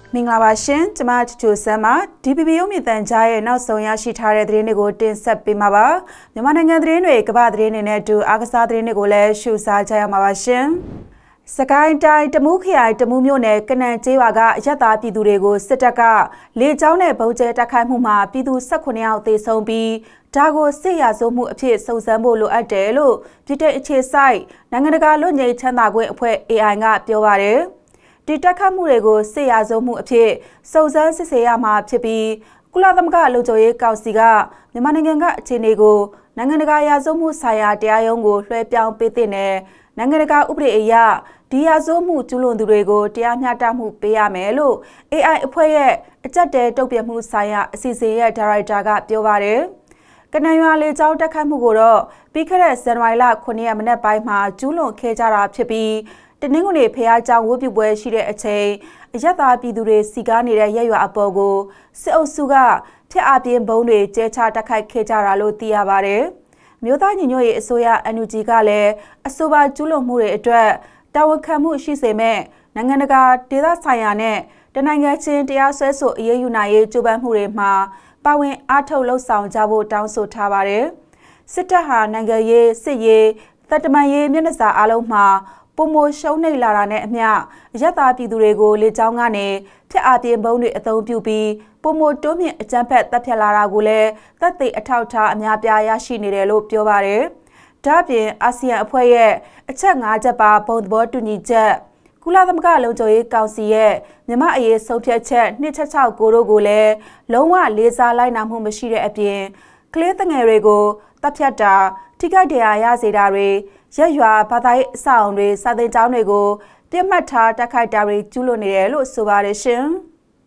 မင်္ဂလာပါရှင်ကျမချူဆမ်းပါDPPရုံးမြင့်တန်ကြားရဲ့နောက်ဆုံးရရှိထားတဲ့သတင်းတွေကိုတင်ဆက်ပေးမှာပါမြန်မာနိုင်ငံသတင်းတွေကမ္ဘာသတင်းတွေနဲ့အတူအားကစားသတင်းတွေကိုလည်းရှုစားကြရမှာပါရှင်စကိုင်းတိုင်းတမူးခရိုင်တမူးမြို့နယ်ကနန်ကျေးရွာကအရက်သားပြည်သူတွေကိုစစ်တပ်ကလေကြောင်းနဲ့ဗုံးကျဲတိုက်ခိုက်မှုမှာပြည်သူ18ယောက်သေဆုံးပြီးဒါကိုစစ်ရာဇဝမှုအဖြစ်စုံစမ်းဖို့လိုအပ်တယ်လို့ပြည်ထောင်အခြေစိုက်နိုင်ငံတကာလွတ်ငြိမ်းချမ်းသာခွင့်အဖွဲ့ AI ကပြောပါတယ်ဒီတက်ခတ်မှုတွေကိုစစ်ရာဇဝမှုအဖြစ်စုံစမ်းစစ်ဆေးရမှာဖြစ်ပြီးကုလသမဂ္ဂလုံခြုံရေးကောင်စီကမြန်မာနိုင်ငံကအခြေအနေကိုနိုင်ငံတကာရာဇဝမှုဆိုင်ရာတရားရုံးကိုလွှဲပြောင်းပေးတဲ့နိုင်ငံတကာဥပဒေအရဒီရာဇဝမှုကျူးလွန်သူတွေကိုတရားမျှတမှုပေးရမယ်လို့ AI အဖွဲ့ရဲ့အကြက်တဲတုံ့ပြန်မှုဆိုင်ရာအစီအစဉ်ရဲ့ဒါရိုက်တာကပြောပါတယ်ကနန်ရွာလေကြောင်းတက်ခတ်မှုကိုတော့ပြီးခဲ့တဲ့ဇန်နဝါရီလ9ရက်မနက်ပိုင်းမှာကျူးလွန်ခဲ့ကြတာဖြစ်ပြီးတနင်္ဂနွေဖျားကြောင်ဝတ်ပြုပွဲရှိတဲ့အချိန်အရက်သားပြည်သူတွေစီကားနေတဲ့ရက်ရွာအပေါ်ကိုစစ်အုပ်စုကဖျက်အပြင်းဘုံတွေကျဲချတိုက်ခိုက်ခဲ့ကြတာလို့သိရပါတယ်။မြို့သားညီညွတ်ရေးအစိုးရ NUG ကလည်းအဆိုပါကျူးလွန်မှုတွေအတွက်တာဝန်ခံမှုရှိစေမဲ့နိုင်ငံတကာဒေသဆိုင်ရာနဲ့တနိုင်ငံချင်းတရားစွဲဆိုအရေးယူနိုင်ရေးကြိုးပမ်းမှုတွေမှာပါဝင်အားထုတ်လှုပ်ဆောင်ကြဖို့တောင်းဆိုထားပါတယ်။စစ်တပ်ဟာနိုင်ငံရေးစစ်ရေးတပ်တမန်ရေးမျက်နှာစာအလုံးမှာပုံမရှုံးနေလာတာနဲ့အမျှအရက်သားပြည်သူတွေကိုလေကြောင်းကနေဖျက်အပြင်းဘုံတွေအသုံးပြုပြီးပုံမတိုးမြင့်အကြမ်းဖက်တပ်ဖြတ်လာတာကိုလည်းတပ်သိအထောက်ထားအများပြားရရှိနေတယ်လို့ပြောပါတယ်။ဒါ့အပြင်အာဆီယံအဖွဲ့ရဲ့အချက်၅ချက်ပါဘုံသဘောတူညီချက်ကုလသမဂ္ဂလုံခြုံရေးကောင်စီရဲ့မြန်မာအရေးဆုံးဖြတ်ချက်269တို့ကိုလည်းလုံးဝလေးစားလိုက်နာမှုမရှိတဲ့အပြင်ကလေးငယ်တွေကိုတပ်ဖြတ်တာထိခိုက်ဒဏ်ရာရစေတာတွေရက်ရွာဘာသာရေးအဆောက်အုံတွေစာသင်ကျောင်းတွေကိုပြစ်မှတ်ထားတိုက်ခိုက်တာတွေကျူးလွန်နေတယ်လို့ဆိုပါတယ်ရှင်။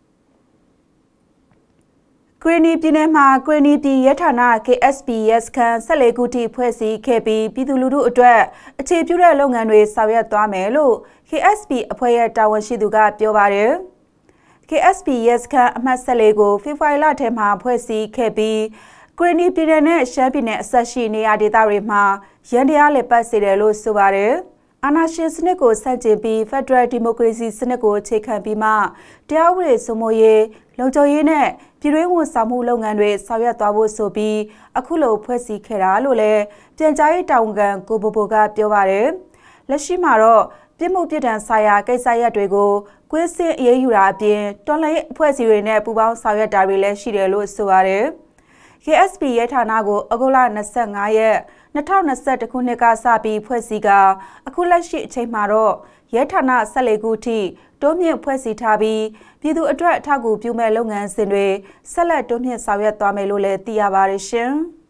ကရင်ပြည်နယ်မှာကရင်ပြည်ရဲဌာန KSPS ခန်း14ခုထိဖွဲ့စည်းခဲ့ပြီးပြည်သူလူထုအတွက်အခြေပြုတဲ့လုပ်ငန်းတွေဆောင်ရွက်သွားမယ်လို့ KSP အဖွဲ့ရဲ့တာဝန်ရှိသူကပြောပါတယ်။ KSPS ခန်းအမှတ်14ကိုဖေဖော်ဝါရီလထဲမှာဖွဲ့စည်းခဲ့ပြီးကရင်ပြည်နယ်နဲ့ရှမ်းပြည်နယ်အစရှိနေရာဒေသတွေမှာရန်တရားလက်ပတ်စေတယ်လို့ဆိုပါတယ်။အာဏာရှင်စနစ်ကိုဆန့်ကျင်ပြီး Federal Democracy စနစ်ကိုအခြေခံပြီးမှတရားဥပဒေစိုးမိုးရေးလုံခြုံရေးနဲ့ပြည်တွင်းဝန်ဆောင်မှုလုပ်ငန်းတွေဆောင်ရွက်သွားဖို့ဆိုပြီးအခုလိုဖွဲ့စည်းခဲ့တာလို့လည်းပြန်ကြားရေးတာဝန်ခံကိုဘိုဘိုကပြောပါတယ်။လက်ရှိမှာတော့ပြည်မှုပြည်ထန်ဆိုင်ရာကိစ္စရပ်တွေကိုကွင်းစင်အရေးယူတာအပြင်တော်လှန်ရေးအဖွဲ့အစည်းတွေနဲ့ပူးပေါင်းဆောင်ရွက်တာတွေလည်းရှိတယ်လို့ဆိုပါတယ်။ KSP ရဲဌာနကိုဩဂုတ်လ25ရက်2021ခုနှစ်ကစပြီးဖွဲ့စည်းကအခုလက်ရှိအချိန်မှာတော့ရဲဌာန14ခုထိတိုးမြင့်ဖွဲ့စည်းထားပြီးပြည်သူအတွက်အထောက်အကူပြုမဲ့လုပ်ငန်းစဉ်တွေဆက်လက်တိုးမြင့်ဆောင်ရွက်သွားမယ်လို့လည်းသိရပါတယ်ရှင်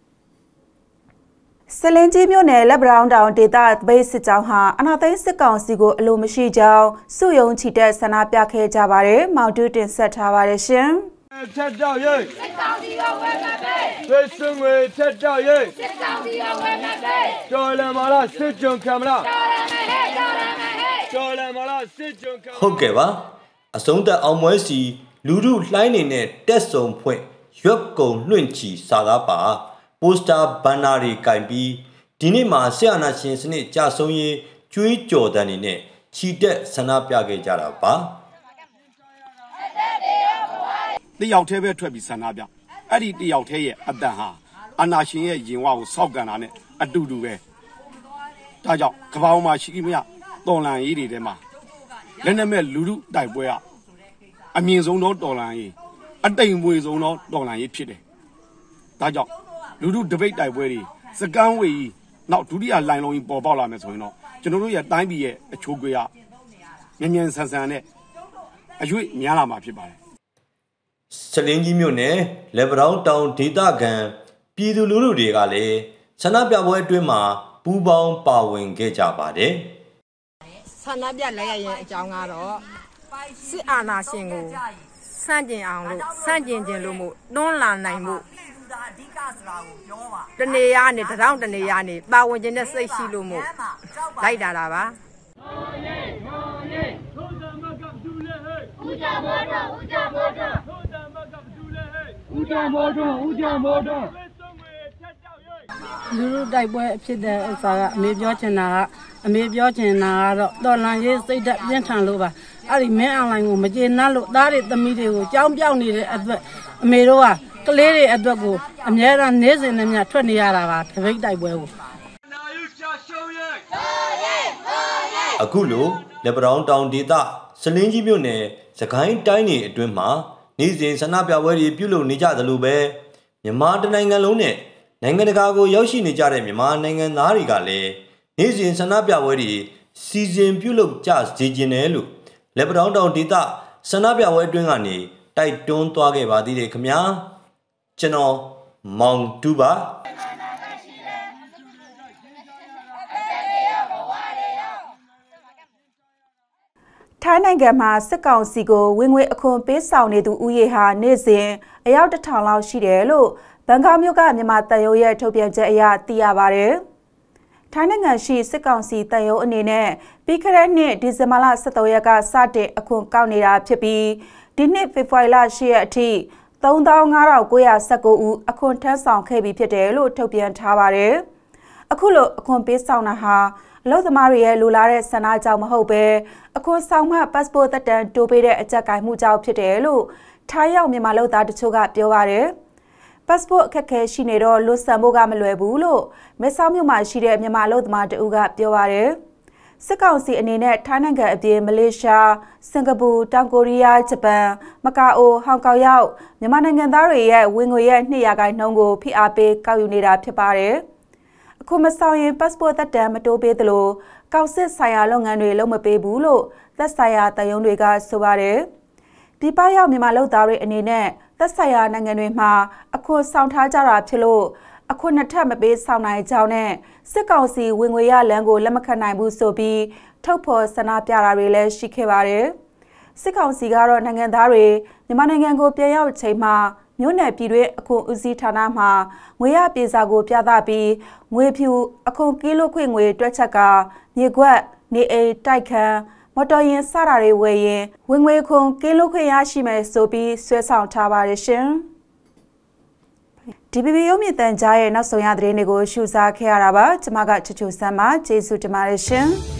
။စလင်ကြီးမြို့နယ်လက်ဗရောင်းတောင်ဒေသသပိတ်စစ်ကြောင်းဟာအနာသိန်းစစ်ကောင်စီကိုအလိုမရှိကြောင်းစုယုံချီတက်ဆန္ဒပြခဲ့ကြပါတယ်။မောင်တူးတင်ဆက်ထားပါတယ်ရှင်။ထက်တောက်ရိတ်စစ်တောင်စီကိုဝဲမပေးသွေးစွန်ငွေထက်တောက်ရိတ်စစ်တောင်စီကိုဝဲမပေးတော်လန်မာလာစစ်ကြုံခံမလားတော်လန်မဟဲ့တော်လန်မဟဲ့တော်လန်မာလာစစ်ကြုံခံဟုတ်ကဲ့ပါအစုံတက်အောင်မွဲစီလူထုလှိုင်းနေတဲ့တက်စုံဖွင့်ရွက်ကုံလွင့်ချီစာသားပါပိုစတာဘန်နာတွေကင်ပြီးဒီနေ့မှာဆရာနာရှင်စနစ်ကြာဆုံးရေးကျွေးကြော်တန်းနေနဲ့ချီတက်ဆန္ဒပြခဲ့ကြတာပါတယောက်တည်းပဲထွက်ပြီးဆန္ဒပြအဲ့ဒီတယောက်တည်းရဲ့အတန်ဟာအာနာရှင်ရဲ့ရင်ဝါကိုစောက်ကန်တာနဲ့အတူတူပဲဒါကြောင့်ကဘာပေါ်မှာရှိမြတော်လန်ရေးတွေထဲမှာလက်နက်မဲ့လူထုတိုက်ပွဲကအမြင့်ဆုံးသောတော်လန်ရေးအတိမ်မွေဆုံးသောတော်လန်ရေးဖြစ်တယ်ဒါကြောင့်လူထုတပိတ်တိုက်ပွဲတွေစကန်းဝေကြီးနောက်ဒုတိယလိုင်းလုံးကြီးပေါ်ပေါက်လာမယ်ဆိုရင်တော့ကျွန်တော်တို့ရဲ့တိုင်းပြည်ရဲ့အချိုးကွေးကမြန်မြန်ဆန်ဆန်နဲ့အရွေ့များလာမှာဖြစ်ပါတယ်စလင်းကြီးမြို့နယ်လေဗရောင်းတောင်ဒေသခံပြည်သူလူထုတွေကလည်းဆန္ဒပြပွဲအတွင်းမှာပူးပေါင်းပါဝင်ခဲ့ကြပါတယ်ဆန္ဒပြလိုက်ရရင်အကြောင်းကတော့စစ်အာဏာရှင်ကိုစန့်ကျင်အောင်လို့စန့်ကျင်ခြင်းလို့မို့တွန်းလှန်နိုင်မှုအဓိကဆိုတာကိုပြောပါတနေရနေတောင်တနေရနေပါဝင်ခြင်းနဲ့စိတ်ရှိလို့မို့လိုက်တာပါဦးကြမောတော်ဦးကြမောတော်ဦးကြမောတော်ဦးကြမောတော်လူလူတိုက်ပွဲဖြစ်တဲ့ဥစ္စာကအမေပြောချင်တာကတော့တော်လန်ရေးစိတ်ဓာတ်ပြင်းထန်လို့ပါအဲ့ဒီမင်းအွန်လိုင်းကိုမကျေနပ်လို့သားတွေသမီးတွေကိုကြောင်းပြောင်းနေတဲ့အတွက်အမေတို့ကကလေးတွေအတွက်ကိုအများအားနေစဉ်နဲ့များထွက်နေရတာပါတပိတ်တိုက်ပွဲကိုအခုလိုလက်ပံတောင်ဒေသစလင်းကြီးမြို့နယ်စကိုင်းတိုင်းနယ်အတွင်းမှာနေ့စဉ်ဆန္ဒပြပွဲတွေပြုလုပ်နေကြသလိုပဲမြန်မာတနိုင်ငံလုံးနဲ့နိုင်ငံတကာကိုရောက်ရှိနေကြတဲ့မြန်မာနိုင်ငံသားတွေကလည်းနေ့စဉ်ဆန္ဒပြပွဲတွေစီစဉ်ပြုလုပ်ကြစေခြင်းတယ်လို့လက်ပံတောင်ဒေသဆန္ဒပြပွဲအတွင်းကနေတိုက်တွန်းသွားခဲ့ပါသေးတယ်ခင်ဗျာကျွန်တော်မောင်တူပါထိုင်းနိုင်ငံမှာစစ်ကောင်စီကိုဝင်ငွေအခွန်ပေးဆောင်နေသူဦးရေဟာနေ့စဉ်အယောက်1000လောက်ရှိတယ်လို့ဘန်ကောက်မြို့ကမြန်မာတန်ယုံရဲ့ထုတ်ပြန်ချက်အရသိရပါတယ်။ထိုင်းနိုင်ငံရှိစစ်ကောင်စီတန်ယုံအနေနဲ့ပြီးခဲ့တဲ့နှစ်ဒီဇင်ဘာလ23ရက်ကစတင်အခွန်ကောက်နေတာဖြစ်ပြီးဒီနှစ်ဖေဖော်ဝါရီလ10ရက်အထိ35,919 ဦးအခွန်ထမ်းဆောင်ခဲ့ပြီးဖြစ်တယ်လို့ထုတ်ပြန်ထားပါတယ်။အခုလိုအခွန်ပေးဆောင်တာဟာအလုပ်သမားတွေရဲ့လူလာတဲ့ဆန္ဒကြောင့်မဟုတ်ပဲအခွန်ဆောင်မှ passport သက်တမ်းတိုးပေးတဲ့အကြက်ကိုင်မှုကြောင့်ဖြစ်တယ်လို့ထိုင်းရောက်မြန်မာလုပ်သားတချို့ကပြောပါတယ်။ passport အခက်အခဲရှိနေတော့လွတ်ဆန်ဖို့ကမလွယ်ဘူးလို့မဲဆောက်မြို့မှာရှိတဲ့မြန်မာလုပ်သမားတဦးကပြောပါတယ်။စစ်ကောင်စီအနေနဲ့ထိုင်းနိုင်ငံအပြင်မလေးရှား၊စင်ကာပူ၊တောင်ကိုရီးယား၊ဂျပန်၊မကာအို၊ဟောင်ကောင်ရောက်မြန်မာနိုင်ငံသားတွေရဲ့ဝင်ငွေရဲ့2%ကိုဖိအားပေးကောက်ယူနေတာဖြစ်ပါတယ်။အခုမဆောင်ရင် passport သက်တမ်းမတိုးပေးသလိုကောက်စစ်ဆိုင်ရာလုပ်ငန်းတွေလုပ်မပေးဘူးလို့သက်ဆိုင်ရာတန်ယုံတွေကဆိုပါတယ်။ဒီပရောက်မြန်မာလုပ်သားတွေအနေနဲ့သက်ဆိုင်ရာနိုင်ငံတွေမှာအခွန်ဆောင်ထားကြတာဖြစ်လို့အခွန်နှစ်ထပ်မပေးဆောင်နိုင်ကြောင်းနဲ့စစ်ကောင်စီဝင်ငွေရလမ်းကိုလက်မခံနိုင်ဘူးဆိုပြီးထုတ်ဖော်ဆန္ဒပြတာတွေလည်းရှိခဲ့ပါတယ်။စစ်ကောင်စီကတော့နိုင်ငံသားတွေမြန်မာနိုင်ငံကိုပြန်ရောက်ချိန်မှာမြို့နယ်ပြည်တွင်းအခွန်ဦးစီးဌာနမှငွေရပြေစာကိုပြသပြီးငွေဖြူအခွန်ကီလိုခွင့်ငွေတွက်ချက်ကမြေခွက်နေအိမ်တိုက်ခန်းမော်တော်ယာဉ်စတာတွေဝယ်ရင်ဝင်ငွေခွန်ကီလိုခွင့်ရရှိမယ်ဆိုပြီးဆွဲဆောင်ထားပါတယ်ရှင်။ DBB ရုပ်မြင်သံကြားရဲ့နောက်ဆုံးရသတင်းတွေကိုရှုစားခဲ့ရတာပါကျွန်မကချူချူဆန်းပါကျေးဇူးတင်ပါတယ်ရှင်။